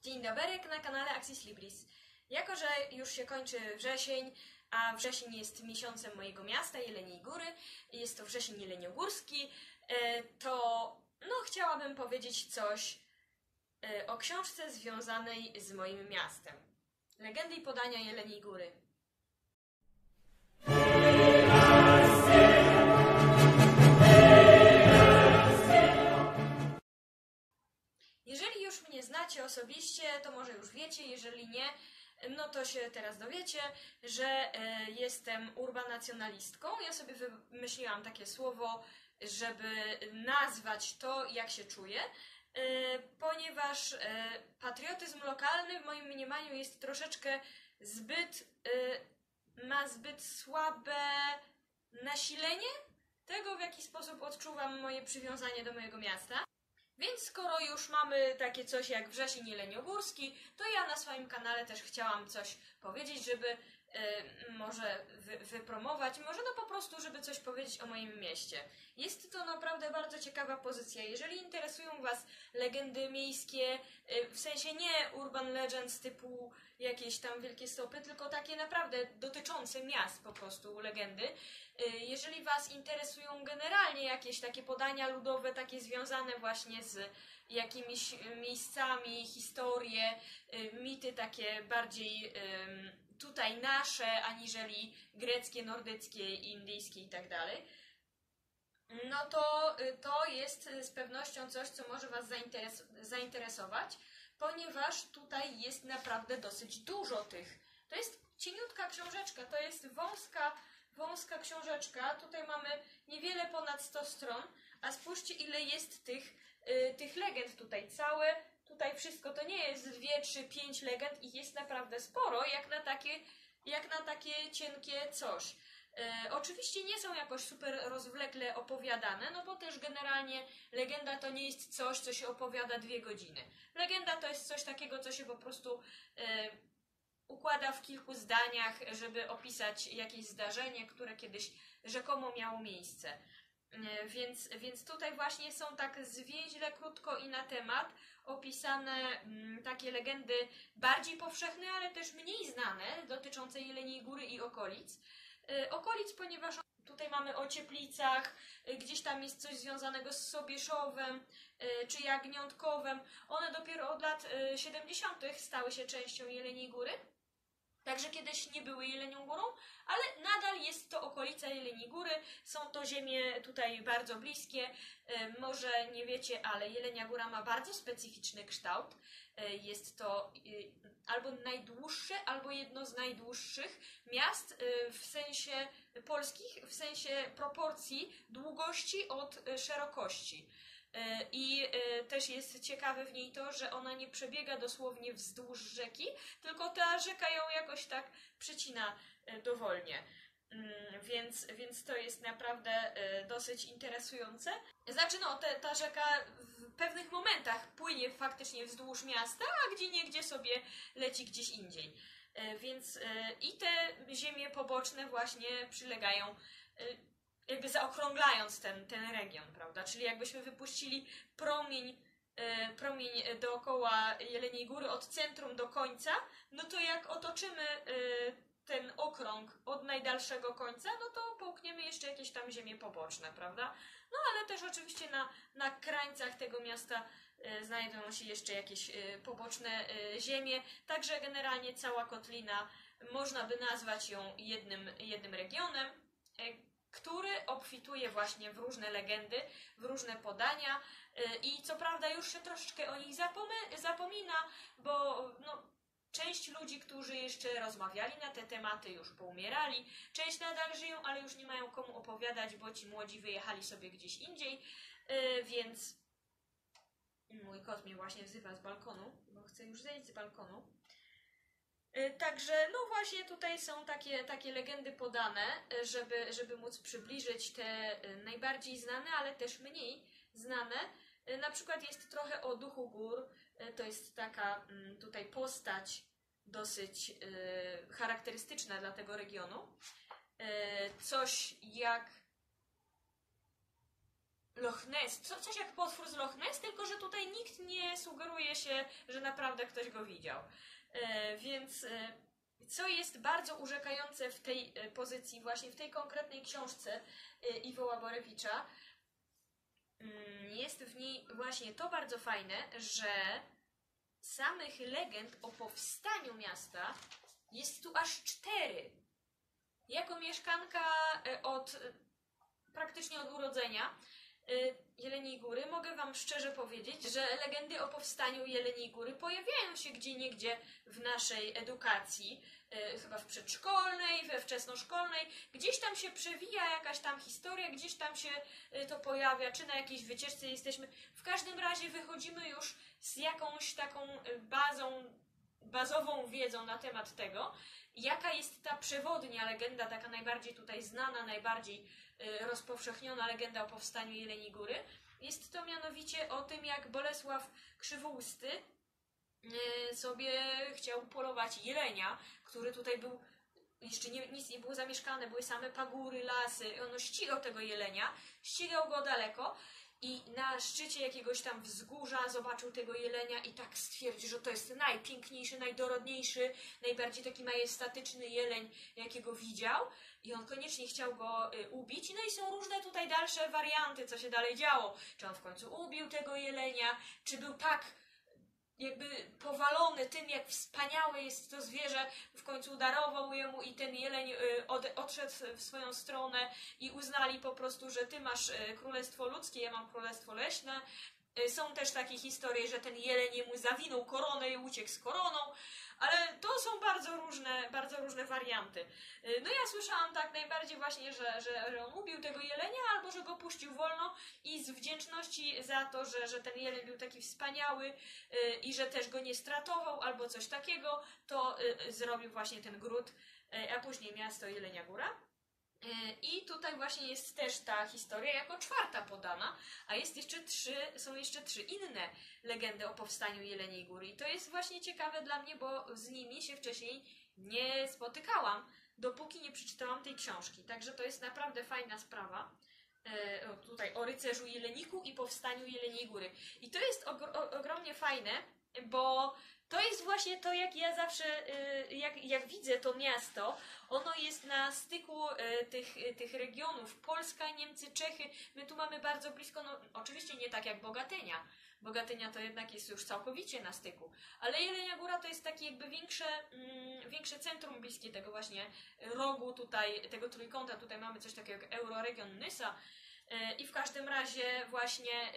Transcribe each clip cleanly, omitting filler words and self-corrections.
Dzień dobry na kanale Axis Libris. Jako że już się kończy wrzesień, a wrzesień jest miesiącem mojego miasta, Jeleniej Góry, jest to wrzesień jeleniogórski, to chciałabym powiedzieć coś o książce związanej z moim miastem. Legendy i podania Jeleniej Góry. Jeżeli już mnie znacie osobiście, to może już wiecie, jeżeli nie, no to się teraz dowiecie, że jestem urbanacjonalistką. Ja sobie wymyśliłam takie słowo, żeby nazwać to, jak się czuję, ponieważ patriotyzm lokalny w moim mniemaniu jest troszeczkę ma zbyt słabe nasilenie tego, w jaki sposób odczuwam moje przywiązanie do mojego miasta. Więc skoro już mamy takie coś jak wrzesień jeleniogórski, to ja na swoim kanale też chciałam coś powiedzieć, żeby może wypromować, może po prostu, żeby coś powiedzieć o moim mieście. Jest to naprawdę bardzo ciekawa pozycja. Jeżeli interesują Was legendy miejskie, w sensie nie urban legends typu jakieś tam wielkie stopy, tylko takie naprawdę dotyczące miast po prostu legendy. Jeżeli Was interesują generalnie jakieś takie podania ludowe, takie związane właśnie z jakimiś miejscami, historie, mity takie bardziej tutaj nasze, aniżeli greckie, nordyckie, indyjskie i tak dalej, no to jest z pewnością coś, co może Was zainteresować, ponieważ tutaj jest naprawdę dosyć dużo tych. To jest cieniutka książeczka, to jest wąska książeczka. Tutaj mamy niewiele ponad 100 stron, a spójrzcie, ile jest tych legend tutaj. Tutaj wszystko to nie jest 2, 3, 5 legend, ich jest naprawdę sporo, jak na takie cienkie coś. Oczywiście nie są jakoś super rozwlekle opowiadane, no bo też generalnie legenda to nie jest coś, co się opowiada 2 godziny. Legenda to jest coś takiego, co się po prostu układa w kilku zdaniach, żeby opisać jakieś zdarzenie, które kiedyś rzekomo miało miejsce. Więc tutaj właśnie są tak zwięźle, krótko i na temat opisane takie legendy bardziej powszechne, ale też mniej znane, dotyczące Jeleniej Góry i okolic. Ponieważ tutaj mamy o Cieplicach, gdzieś tam jest coś związanego z Sobieszowem czy Jagniątkowem. One dopiero od lat 70. stały się częścią Jeleniej Góry. Także kiedyś nie były Jelenią Górą, ale nadal jest to okolica Jeleniej Góry. Są to ziemie tutaj bardzo bliskie. Może nie wiecie, ale Jelenia Góra ma bardzo specyficzny kształt. Jest to albo najdłuższe, albo jedno z najdłuższych miast w sensie polskich, w sensie proporcji długości od szerokości. I też jest ciekawe w niej to, że ona nie przebiega dosłownie wzdłuż rzeki, tylko ta rzeka ją jakoś tak przecina dowolnie. Więc to jest naprawdę dosyć interesujące. Znaczy ta rzeka w pewnych momentach płynie faktycznie wzdłuż miasta, a gdzieniegdzie sobie leci gdzieś indziej. Więc i te ziemie poboczne właśnie przylegają, jakby zaokrąglając ten region, prawda? Czyli jakbyśmy wypuścili promień dookoła Jeleniej Góry od centrum do końca, no to jak otoczymy ten okrąg od najdalszego końca, no to połkniemy jeszcze jakieś tam ziemie poboczne, prawda? No ale też oczywiście na krańcach tego miasta znajdują się jeszcze jakieś poboczne ziemie, także generalnie cała kotlina można by nazwać ją jednym regionem, który obfituje właśnie w różne legendy, w różne podania i co prawda już się troszeczkę o nich zapomina, bo część ludzi, którzy jeszcze rozmawiali na te tematy, już poumierali, część nadal żyją, ale już nie mają komu opowiadać, bo ci młodzi wyjechali sobie gdzieś indziej, więc mój kot mnie właśnie wzywa z balkonu, bo chce już zejść z balkonu. Także właśnie tutaj są takie legendy podane, żeby móc przybliżyć te najbardziej znane, ale też mniej znane. Na przykład jest trochę o Duchu Gór, to jest taka tutaj postać dosyć charakterystyczna dla tego regionu. Coś jak Loch Ness, coś jak potwór z Loch Ness, tylko że tutaj nikt nie sugeruje się, że naprawdę ktoś go widział. Więc co jest bardzo urzekające w tej pozycji, właśnie w tej konkretnej książce Iwo Borewicza, jest w niej właśnie to bardzo fajne, że samych legend o powstaniu miasta jest tu aż 4. Jako mieszkanka praktycznie od urodzenia Jeleniej Góry mogę wam szczerze powiedzieć, że legendy o powstaniu Jeleniej Góry pojawiają się gdzieniegdzie w naszej edukacji, chyba w przedszkolnej, we wczesnoszkolnej, gdzieś tam się przewija jakaś tam historia, gdzieś tam się to pojawia, czy na jakiejś wycieczce jesteśmy. W każdym razie wychodzimy już z jakąś taką bazową wiedzą na temat tego, jaka jest ta przewodnia legenda, taka najbardziej tutaj znana, najbardziej rozpowszechniona legenda o powstaniu Jeleniej Góry. Jest to mianowicie o tym, jak Bolesław Krzywousty sobie chciał polować jelenia, który tutaj był, jeszcze nic nie było zamieszkane, były same pagóry, lasy. Ono ścigał tego jelenia, ścigał go daleko i na szczycie jakiegoś tam wzgórza zobaczył tego jelenia i tak stwierdził, że to jest najpiękniejszy, najdorodniejszy, najbardziej taki majestatyczny jeleń, jakiego widział. I on koniecznie chciał go ubić. No i są różne tutaj dalsze warianty, co się dalej działo. Czy on w końcu ubił tego jelenia, czy był tak jakby powalony tym, jak wspaniałe jest to zwierzę, w końcu darował jemu i ten jeleń odszedł w swoją stronę i uznali po prostu, że ty masz królestwo ludzkie, ja mam królestwo leśne. Są też takie historie, że ten jeleń jemu zawinął koronę i uciekł z koroną, ale to są bardzo różne warianty. No ja słyszałam tak najbardziej właśnie, że on ubił tego jelenia, albo że go puścił wolno i z wdzięczności za to, że ten jeleń był taki wspaniały i że też go nie stratował, albo coś takiego, to zrobił właśnie ten gród, a później miasto Jelenia Góra. I tutaj właśnie jest też ta historia jako 4. podana, a są jeszcze 3 inne legendy o powstaniu Jeleniej Góry. I to jest właśnie ciekawe dla mnie, bo z nimi się wcześniej nie spotykałam, dopóki nie przeczytałam tej książki. Także to jest naprawdę fajna sprawa. Tutaj o rycerzu Jeleniku i powstaniu Jeleniej Góry. I to jest ogromnie fajne, bo to jest właśnie to, jak ja zawsze, jak widzę to miasto, ono jest na styku tych regionów, Polska, Niemcy, Czechy, my tu mamy bardzo blisko, no oczywiście nie tak jak Bogatynia, Bogatynia to jednak jest już całkowicie na styku, ale Jelenia Góra to jest takie jakby większe centrum bliskie tego właśnie rogu tutaj, tego trójkąta, tutaj mamy coś takiego jak Euroregion Nysa i w każdym razie właśnie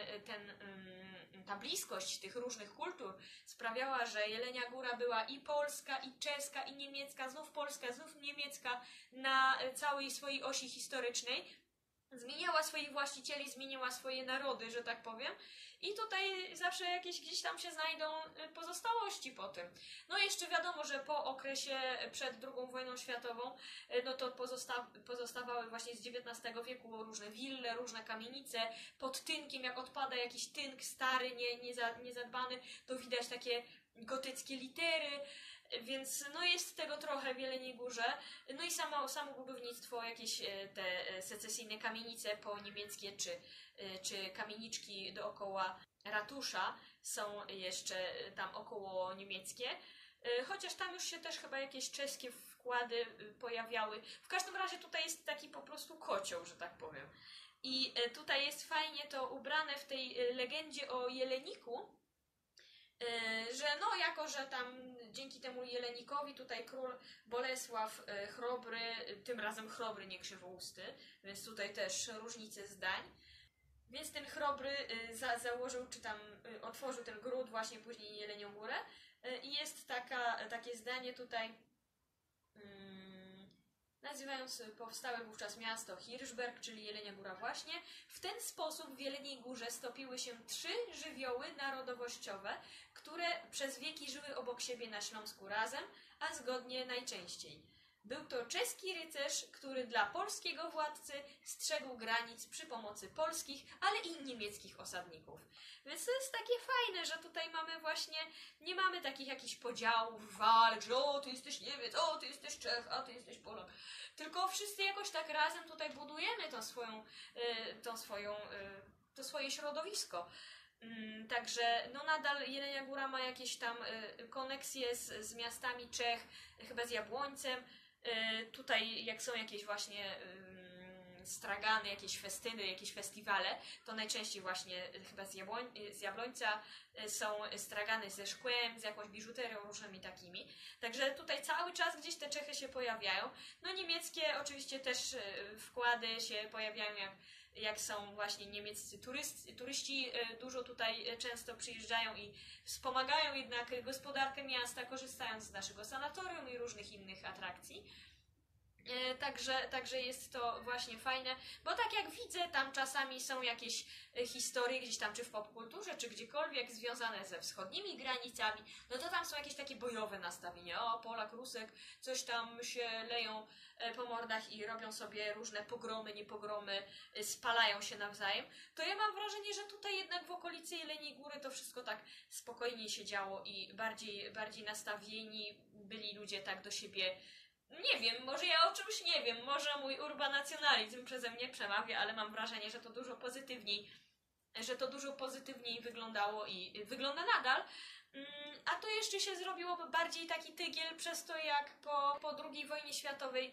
ta bliskość tych różnych kultur sprawiała, że Jelenia Góra była i polska, i czeska, i niemiecka, znów polska, znów niemiecka na całej swojej osi historycznej. Zmieniała swoich właścicieli, zmieniała swoje narody, że tak powiem. I tutaj zawsze jakieś gdzieś tam się znajdą pozostałości po tym. No jeszcze wiadomo, że po okresie przed II wojną światową, no to pozostawały właśnie z XIX wieku różne wille, różne kamienice. Pod tynkiem, jak odpada jakiś tynk stary, niezadbany, to widać takie gotyckie litery. Więc no jest tego trochę w Jeleniej Górze. No i samo budownictwo, jakieś te secesyjne kamienice po niemieckie, czy kamieniczki dookoła ratusza są jeszcze tam około niemieckie. Chociaż tam już się też chyba jakieś czeskie wkłady pojawiały. W każdym razie tutaj jest taki po prostu kocioł, że tak powiem. I tutaj jest fajnie to ubrane w tej legendzie o Jeleniku, że no jako, że tam dzięki temu Jelenikowi tutaj król Bolesław Chrobry, tym razem Chrobry, nie Krzywousty, więc tutaj też różnice zdań. Więc ten Chrobry założył, czy tam otworzył ten gród właśnie później Jelenią Górę i jest takie zdanie tutaj, nazywając powstałe wówczas miasto Hirschberg, czyli Jelenia Góra właśnie. W ten sposób w Jeleniej Górze stopiły się 3 żywioły narodowościowe, które przez wieki żyły obok siebie na Śląsku razem, a zgodnie najczęściej. Był to czeski rycerz, który dla polskiego władcy strzegł granic przy pomocy polskich, ale i niemieckich osadników. Więc to jest takie fajne, że tutaj mamy właśnie, nie mamy takich jakichś podziałów, walk, że o, ty jesteś Niemiec, o, ty jesteś Czech, a ty jesteś Polak. Tylko wszyscy jakoś tak razem tutaj budujemy to swoje środowisko. Także no nadal Jelenia Góra ma jakieś tam koneksje z miastami Czech, chyba z Jabłońcem. Tutaj jak są jakieś właśnie stragany, jakieś festyny, jakieś festiwale, to najczęściej właśnie chyba z Jabłońca są stragany ze szkłem, z jakąś biżuterią, różnymi takimi. Także tutaj cały czas gdzieś te Czechy się pojawiają. No niemieckie oczywiście też wkłady się pojawiają, jak są właśnie niemieccy turyści dużo tutaj często przyjeżdżają i wspomagają jednak gospodarkę miasta, korzystając z naszego sanatorium i różnych innych atrakcji. Także jest to właśnie fajne, bo tak jak widzę, tam czasami są jakieś historie gdzieś tam, czy w popkulturze, czy gdziekolwiek związane ze wschodnimi granicami, no to tam są jakieś takie bojowe nastawienia, o Polak, Rusek, coś tam się leją po mordach i robią sobie różne pogromy, niepogromy, spalają się nawzajem, to ja mam wrażenie, że tutaj jednak w okolicy Jeleniej Góry to wszystko tak spokojniej się działo i bardziej nastawieni byli ludzie tak do siebie. Nie wiem, może ja o czymś nie wiem, może mój urbanacjonalizm przeze mnie przemawia, ale mam wrażenie, że to dużo pozytywniej wyglądało i wygląda nadal. A to jeszcze się zrobiło bardziej taki tygiel przez to, jak po II wojnie światowej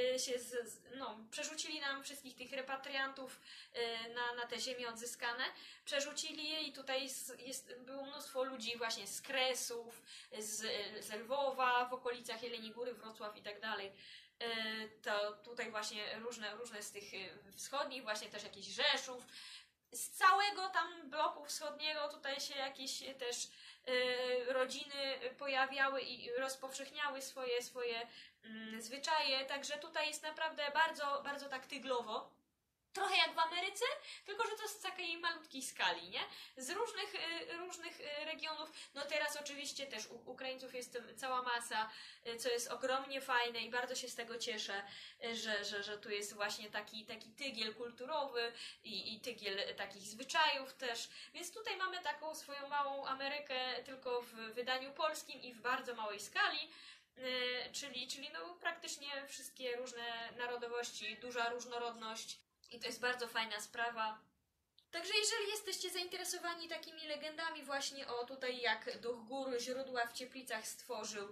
przerzucili nam wszystkich tych repatriantów na te ziemie odzyskane, przerzucili je i tutaj było mnóstwo ludzi właśnie z Kresów, z Lwowa, w okolicach Jeleniej Góry, Wrocław i tak dalej. To tutaj właśnie różne z tych wschodnich, właśnie też jakiś Rzeszów, z całego tam bloku wschodniego tutaj się jakieś też rodziny pojawiały i rozpowszechniały swoje zwyczaje, także tutaj jest naprawdę bardzo, bardzo tak tyglowo. Trochę jak w Ameryce, tylko że to jest z takiej malutkiej skali, nie? Z różnych regionów. No teraz oczywiście też u Ukraińców jest cała masa, co jest ogromnie fajne i bardzo się z tego cieszę, że tu jest właśnie taki tygiel kulturowy i tygiel takich zwyczajów też. Więc tutaj mamy taką swoją małą Amerykę tylko w wydaniu polskim i w bardzo małej skali. Czyli no praktycznie wszystkie różne narodowości, duża różnorodność. I to jest bardzo fajna sprawa. Także jeżeli jesteście zainteresowani takimi legendami właśnie o tutaj jak Duch Gór źródła w Cieplicach stworzył,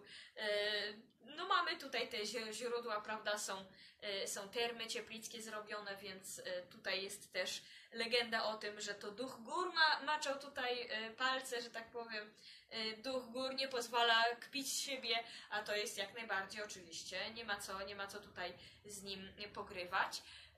no mamy tutaj te źródła, prawda, są termy cieplickie zrobione, więc tutaj jest też legenda o tym, że to Duch Gór maczał tutaj palce, że tak powiem. Duch Gór nie pozwala kpić z siebie, a to jest jak najbardziej oczywiście, nie ma co tutaj z nim pogrywać.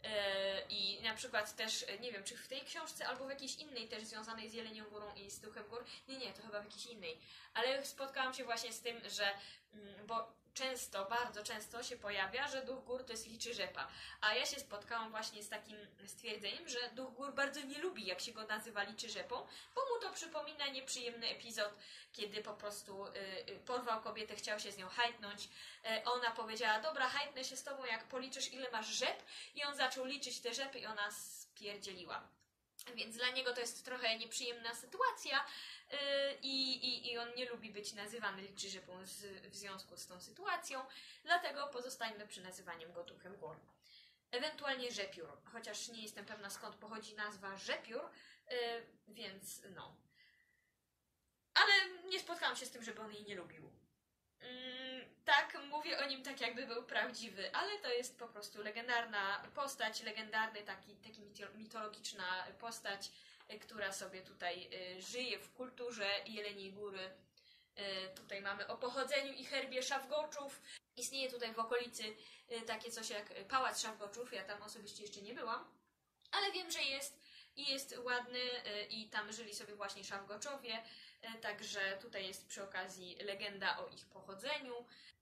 I na przykład też, nie wiem, czy w tej książce, albo w jakiejś innej też związanej z Jelenią Górą i z Duchem Gór, nie, to chyba w jakiejś innej, ale spotkałam się właśnie z tym, że, bo bardzo często się pojawia, że Duch Gór to jest liczy rzepa, a ja się spotkałam właśnie z takim stwierdzeniem, że Duch Gór bardzo nie lubi, jak się go nazywa liczy rzepą, bo mu to przypomina nieprzyjemny epizod, kiedy po prostu porwał kobietę, chciał się z nią hajtnąć. Ona powiedziała, dobra, hajtnę się z tobą, jak policzysz, ile masz rzep, i on zaczął liczyć te rzepy i ona spierdzieliła. Więc dla niego to jest trochę nieprzyjemna sytuacja i on nie lubi być nazywany liczy rzepą w związku z tą sytuacją, dlatego pozostańmy przy nazywaniu go Duchem Gór. Ewentualnie rzepiór, chociaż nie jestem pewna, skąd pochodzi nazwa rzepiór, więc no. Ale nie spotkałam się z tym, żeby on jej nie lubił. Tak, mówię o nim tak, jakby był prawdziwy, ale to jest po prostu legendarna postać, legendarny taki mitologiczna postać, która sobie tutaj żyje w kulturze Jeleniej Góry. Tutaj mamy o pochodzeniu i herbie Szafgoczów. Istnieje tutaj w okolicy takie coś jak Pałac Szafgoczów, ja tam osobiście jeszcze nie byłam, ale wiem, że jest i jest ładny i tam żyli sobie właśnie Szafgoczowie, także tutaj jest przy okazji legenda o ich pochodzeniu.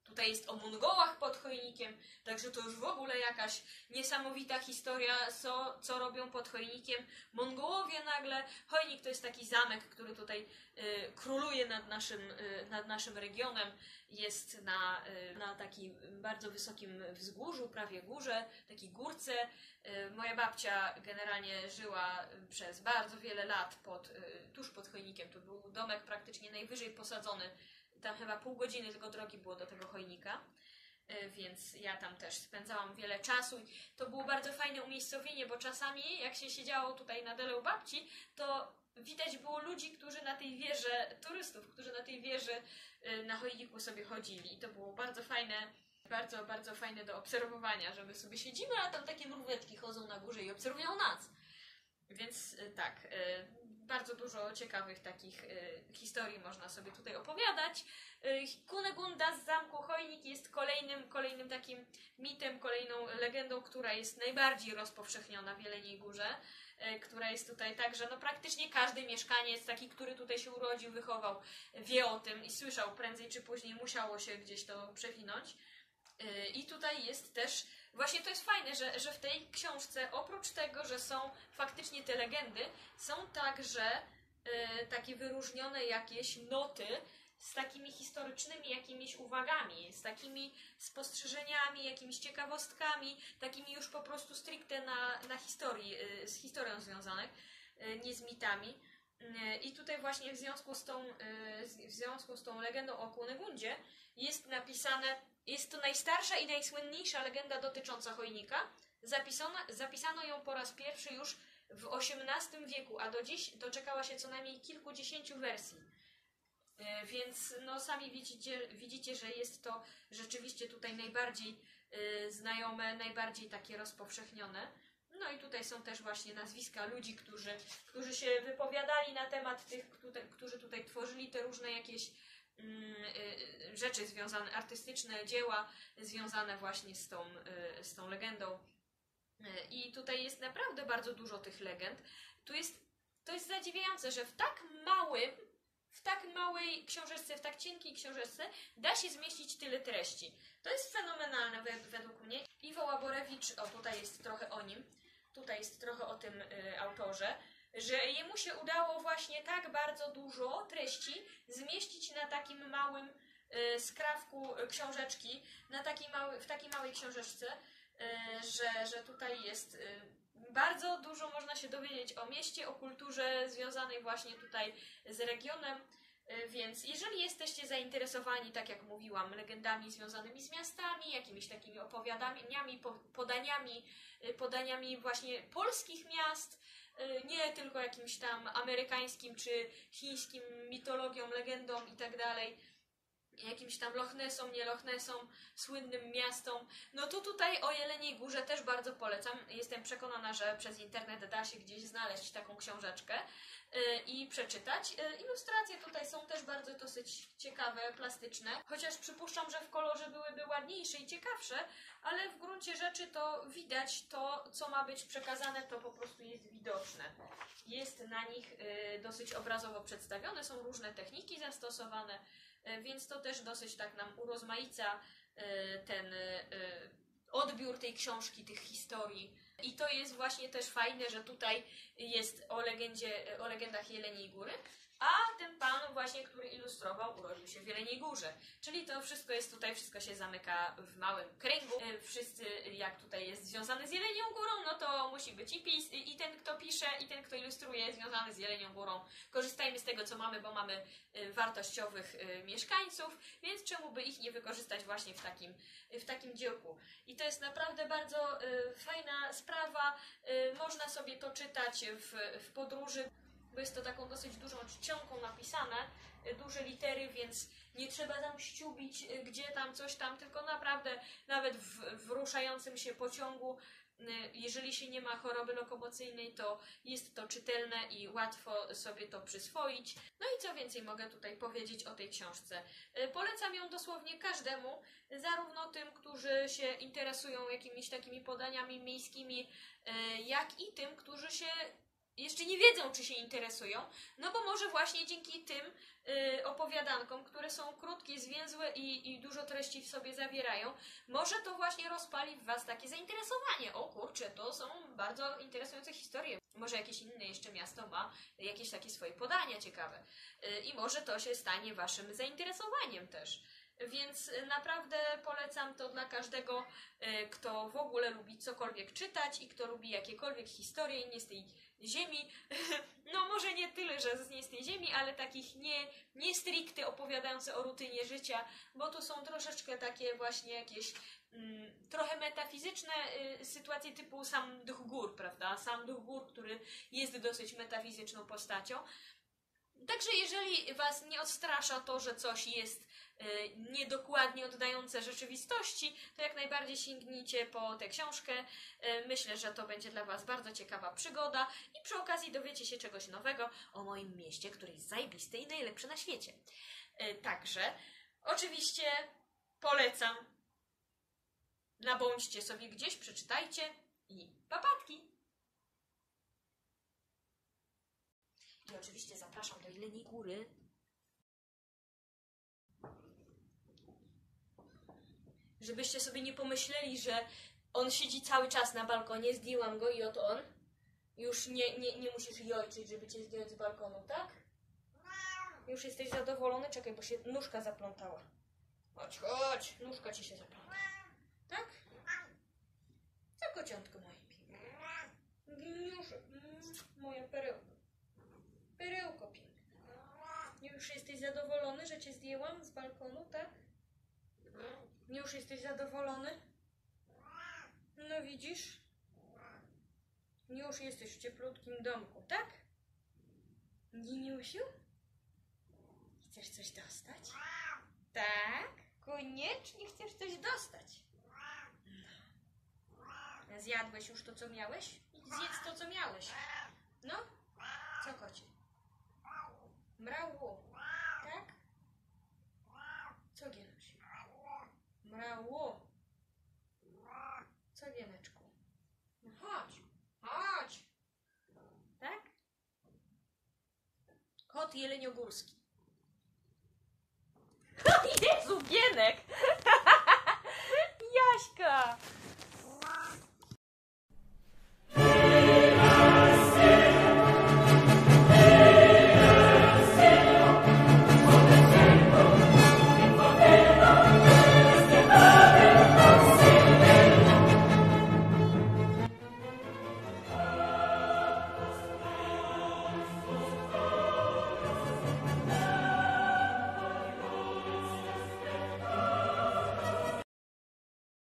Tutaj jest o Mongołach pod chojnikiem, także to już w ogóle jakaś niesamowita historia, co robią pod chojnikiem Mongołowie nagle. Chojnik to jest taki zamek, który tutaj króluje nad naszym regionem. Jest na takim bardzo wysokim wzgórzu, prawie górze, takiej górce. Moja babcia generalnie żyła przez bardzo wiele lat tuż pod chojnikiem. To był domek praktycznie najwyżej posadzony. Tam chyba pół godziny tylko drogi było do tego chojnika, więc ja tam też spędzałam wiele czasu. I to było bardzo fajne umiejscowienie, bo czasami jak się siedziało tutaj na dole u babci, to widać było ludzi, którzy na tej wieży, turystów, którzy na tej wieży na chojniku sobie chodzili. I to było bardzo fajne, bardzo, bardzo fajne do obserwowania, że my sobie siedzimy, a tam takie mróweczki chodzą na górze i obserwują nas. Więc tak, bardzo dużo ciekawych takich historii można sobie tutaj opowiadać. Kunegunda z zamku Chojnik jest kolejnym takim mitem, kolejną legendą, która jest najbardziej rozpowszechniona w Jeleniej Górze, która jest tutaj tak, że no praktycznie każdy mieszkaniec, taki, który tutaj się urodził, wychował, wie o tym i słyszał, prędzej czy później musiało się gdzieś to przewinąć. I tutaj jest też, właśnie to jest fajne, że w tej książce, oprócz tego, że są faktycznie te legendy, są także takie wyróżnione jakieś noty z takimi historycznymi jakimiś uwagami, z takimi spostrzeżeniami, jakimiś ciekawostkami, takimi już po prostu stricte na historii, z historią związanych, nie z mitami. I tutaj właśnie w związku z tą legendą o Kunegundzie jest napisane, jest to najstarsza i najsłynniejsza legenda dotycząca chojnika. Zapisano ją po raz pierwszy już w XVIII wieku, a do dziś doczekała się co najmniej kilkudziesięciu wersji. Więc no sami widzicie, że jest to rzeczywiście tutaj najbardziej znajome, najbardziej takie rozpowszechnione. No i tutaj są też właśnie nazwiska ludzi, którzy się wypowiadali na temat tych, którzy tutaj tworzyli te różne jakieś rzeczy związane, artystyczne dzieła związane właśnie z tą legendą. I tutaj jest naprawdę bardzo dużo tych legend. To jest zadziwiające, że w tak małej książeczce, w tak cienkiej książeczce da się zmieścić tyle treści. To jest fenomenalne według mnie. Iwo Łaborewicz, o tutaj jest trochę o nim, tutaj jest trochę o tym autorze, że jemu się udało właśnie tak bardzo dużo treści zmieścić na takim małym skrawku książeczki, w takiej małej książeczce, że tutaj jest bardzo dużo można się dowiedzieć o mieście, o kulturze związanej właśnie tutaj z regionem. Więc jeżeli jesteście zainteresowani, tak jak mówiłam, legendami związanymi z miastami, jakimiś takimi opowiadaniami, podaniami właśnie polskich miast, nie tylko jakimś tam amerykańskim czy chińskim mitologią, legendą i tak dalej, jakimś tam Loch Nessom, nie Loch Nessom, słynnym miastom, no to tutaj o Jeleniej Górze też bardzo polecam. Jestem przekonana, że przez internet da się gdzieś znaleźć taką książeczkę i przeczytać. Ilustracje tutaj są też bardzo dosyć ciekawe, plastyczne, chociaż przypuszczam, że w kolorze byłyby ładniejsze i ciekawsze, ale w gruncie rzeczy to widać to, co ma być przekazane, to po prostu jest widoczne. Jest na nich dosyć obrazowo przedstawione, są różne techniki zastosowane, więc to też dosyć tak nam urozmaica ten odbiór tej książki, tych historii. I to jest właśnie też fajne, że tutaj jest o legendach Jeleniej Góry, a ten pan właśnie, który ilustrował, urodził się w Jeleniej Górze. Czyli to wszystko jest tutaj, wszystko się zamyka w małym kręgu. Wszyscy, jak tutaj jest związany z Jelenią Górą, no to musi być i ten, kto pisze, i ten, kto ilustruje, związany z Jelenią Górą. Korzystajmy z tego, co mamy, bo mamy wartościowych mieszkańców, więc czemu by ich nie wykorzystać właśnie w takim dziełku. I to jest naprawdę bardzo fajna sprawa. Można sobie to czytać w podróży, bo jest to taką dosyć dużą czcionką napisane, duże litery, więc nie trzeba tam ściubić, gdzie tam, coś tam, tylko naprawdę nawet w ruszającym się pociągu, jeżeli się nie ma choroby lokomocyjnej, to jest to czytelne i łatwo sobie to przyswoić. No i co więcej mogę tutaj powiedzieć o tej książce. Polecam ją dosłownie każdemu, zarówno tym, którzy się interesują jakimiś takimi podaniami miejskimi, jak i tym, którzy się jeszcze nie wiedzą, czy się interesują, no bo może właśnie dzięki tym opowiadankom, które są krótkie, zwięzłe i dużo treści w sobie zawierają, może to właśnie rozpali w was takie zainteresowanie. O kurczę, to są bardzo interesujące historie. Może jakieś inne jeszcze miasto ma jakieś takie swoje podania ciekawe. I może to się stanie waszym zainteresowaniem też. Więc naprawdę polecam to dla każdego, kto w ogóle lubi cokolwiek czytać i kto lubi jakiekolwiek historie nie z tej ziemi. No może nie tyle, że nie z tej ziemi, ale takich nie stricte opowiadające o rutynie życia, bo tu są troszeczkę takie właśnie jakieś trochę metafizyczne sytuacje typu Sam Duch Gór, prawda? Sam Duch Gór, który jest dosyć metafizyczną postacią. Także jeżeli was nie odstrasza to, że coś jest niedokładnie oddające rzeczywistości, to jak najbardziej sięgnijcie po tę książkę. Myślę, że to będzie dla was bardzo ciekawa przygoda i przy okazji dowiecie się czegoś nowego o moim mieście, które jest zajebiste i najlepsze na świecie. Także oczywiście polecam. Nabądźcie sobie gdzieś, przeczytajcie i papatki! I oczywiście zapraszam do Jeleniej Góry. Żebyście sobie nie pomyśleli, że on siedzi cały czas na balkonie, zdjęłam go i oto on. Już nie musisz jojczyć, żeby cię zdjąć z balkonu, tak? Już jesteś zadowolony? Czekaj, bo się nóżka zaplątała. Chodź, chodź, nóżka ci się zaplątała. Tak? Co kociątko moje piękne? Gniuszek, moja perełka. Perełko piękne. Już jesteś zadowolony, że cię zdjęłam z balkonu, tak? Już jesteś zadowolony? No widzisz? Już jesteś w cieplutkim domku, tak? Giniusiu? Chcesz coś dostać? Tak? Koniecznie chcesz coś dostać? No. Zjadłeś już to, co miałeś? Idź zjedz to, co miałeś. No? Co, kocie? Mrało. Tak? Co, Gienusiu? Mrało. Co, Gieneczku? No chodź. Chodź. Tak? Kot jeleniogórski.